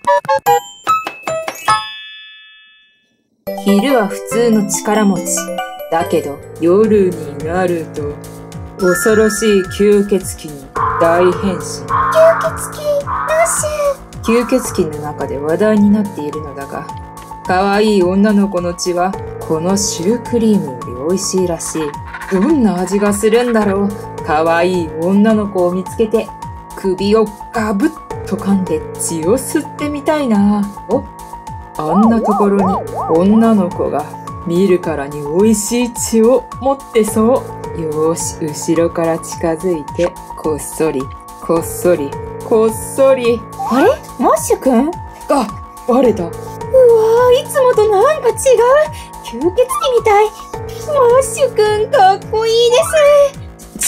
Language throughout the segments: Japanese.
昼は普通の力持ち。だけど夜になると恐ろしい吸血鬼に大変身。 吸血鬼ラッシ吸血鬼の中で話題になっているのだが、可愛い女の子の血はこのシュークリームより美味しいらしい。どんな味がするんだろう。可愛い女の子を見つけて首をガブッと噛んで血を吸ってみたいな。お、あんなところに女の子が見るからに美味しい血を持ってそう。よーし、後ろから近づいてこっそりこっそりこっそり。 あれマッシュくん？ あ、バレた。 うわー、いつもとなんか違う。吸血鬼みたい。マッシュくんかっこいいです。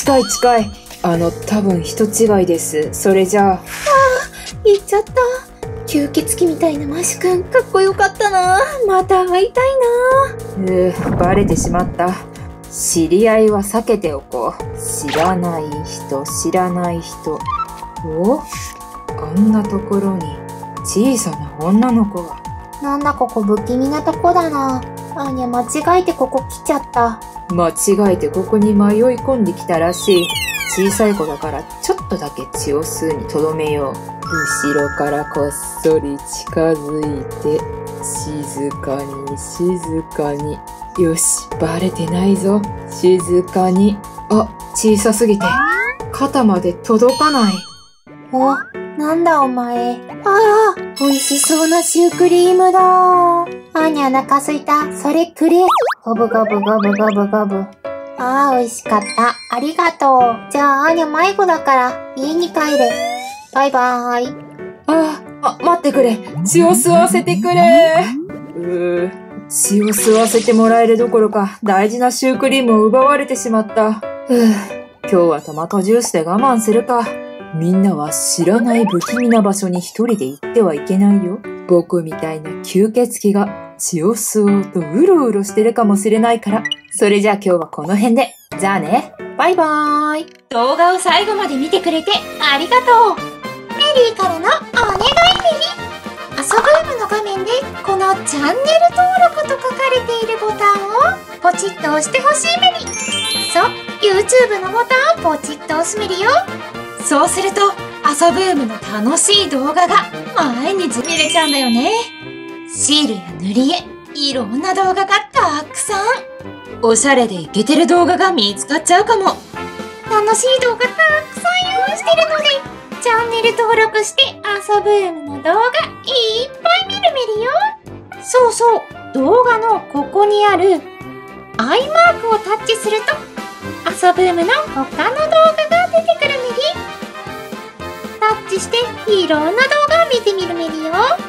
近い近い。多分人違いです。それじゃあ。 言っちゃった。吸血鬼みたいなマッシュくんかっこよかったな。また会いたいな。 バレてしまった。知り合いは避けておこう。知らない人、知らない人。お？あんなところに小さな女の子が。 なんだここ不気味なとこだな。アーニャ間違えてここ来ちゃった。 間違えてここに迷い込んできたらしい。小さい子だからちょっとだけ血を吸うにとどめよう。後ろからこっそり近づいて静かに静かに。よし、バレてないぞ。静かに。あ、小さすぎて肩まで届かない。 お、なんだお前。ああ、美味しそうなシュークリームだ。アーニャお腹すいた。それくれ。ゴブゴブゴブゴブゴブ。ああ、美味しかった。ありがとう。じゃあ、アーニャ迷子だから家に帰れ。バイバーイ。 待ってくれ。血を吸わせてくれ。血を吸わせてもらえるどころか大事なシュークリームを奪われてしまった。今日はトマトジュースで我慢するか。みんなは知らない不気味な場所に一人で行ってはいけないよ。僕みたいな吸血鬼が血を吸おうとうろうろしてるかもしれないから。それじゃあ今日はこの辺で。じゃあね。バイバーイ。 動画を最後まで見てくれてありがとう。メリーからのお願いメリー。遊ぶームの画面でこのチャンネル登録と書かれているボタンをポチッと押してほしいメリー。そう、YouTube のボタンをポチッと押すメリーよ。そうすると遊ぶームの楽しい動画が毎日見れちゃうんだよね。シールや塗り絵、いろんな動画がたくさん。おしゃれでイケてる動画が見つかっちゃうかも。楽しい動画たくさん用意してるので、チャンネル登録して遊ぶームの動画いっぱい見るメリよ。そうそう、動画のここにあるアイマークをタッチすると遊ぶームの他の動画が出てくるメリ。タッチしていろんな動画を見てみるメリよ。